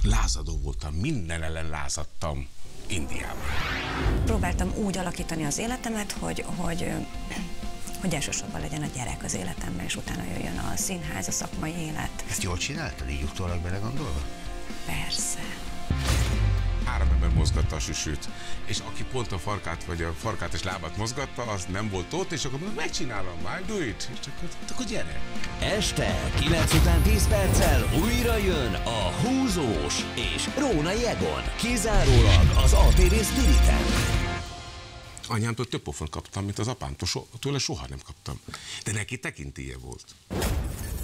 lázadó voltam, minden ellen lázadtam Indiában. Próbáltam úgy alakítani az életemet, hogy elsősorban legyen a gyerek az életemben, és utána jöjjön a színház, a szakmai élet. Ezt jól csináltad, így utólag belegondolva? Persze. 3 ember mozgatta a süsűt, és aki pont a farkát, vagy a farkát és lábát mozgatta, az nem volt ott, és akkor mondta, megcsinálom, már, do it, és akkor gyere. Este 9 után 10 perccel újra jön a Húzós és Rónai Egon. Kizárólag az ATV Spiriten. Anyámtól több pofont kaptam, mint az apámtól, tőle soha nem kaptam. De neki tekintélye volt.